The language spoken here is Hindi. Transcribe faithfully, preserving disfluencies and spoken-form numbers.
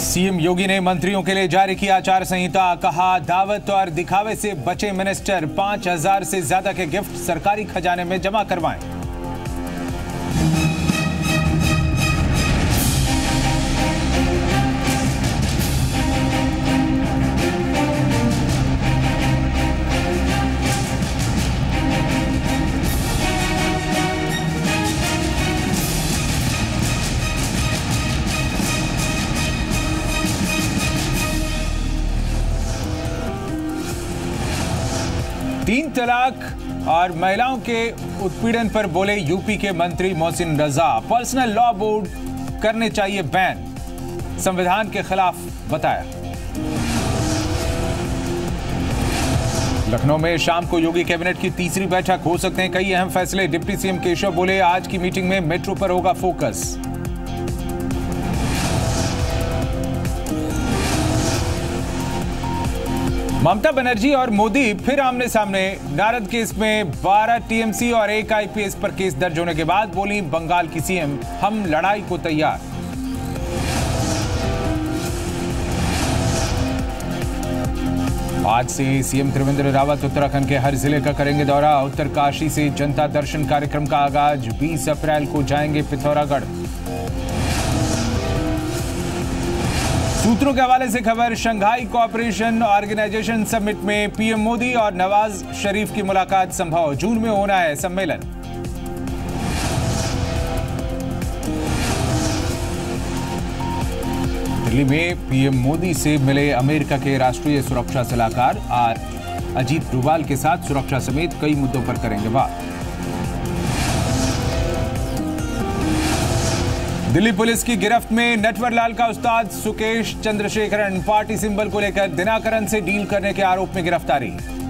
सीएम योगी ने मंत्रियों के लिए जारी किया आचार संहिता। कहा, दावत और दिखावे से बचे मिनिस्टर, पांच हजार से ज्यादा के गिफ्ट सरकारी खजाने में जमा करवाएं। तीन तलाक और महिलाओं के उत्पीड़न पर बोले यूपी के मंत्री Mohsin Raza. Personal law board करने चाहिए बैन, संविधान के खिलाफ बताया। लखनऊ में शाम को योगी कैबिनेट की तीसरी बैठक, हो सकते हैं कई अहम फैसले। डिप्टी सीएम केशव बोले, आज की मीटिंग में मेट्रो पर होगा फोकस। ममता बनर्जी और मोदी फिर आमने सामने। नारद केस में बारह टीएमसी और एक आईपीएस पर केस दर्ज होने के बाद बोली बंगाल की सीएम, हम लड़ाई को तैयार। आज से सीएम त्रिवेंद्र रावत उत्तराखंड के हर जिले का करेंगे दौरा। उत्तरकाशी से जनता दर्शन कार्यक्रम का आगाज, बीस अप्रैल को जाएंगे पिथौरागढ़। सूत्रों के हवाले से खबर, शंघाई कोऑपरेशन ऑर्गेनाइजेशन समिट में पीएम मोदी और नवाज शरीफ की मुलाकात संभव। जून में होना है सम्मेलन। दिल्ली में पीएम मोदी से मिले अमेरिका के राष्ट्रीय सुरक्षा सलाहकार और अजीत डोभाल के साथ सुरक्षा समेत कई मुद्दों पर करेंगे बात। दिल्ली पुलिस की गिरफ्त में नटवर लाल का उस्ताद सुकेश चंद्रशेखरन। पार्टी सिंबल को लेकर दिनाकरन से डील करने के आरोप में गिरफ्तारी।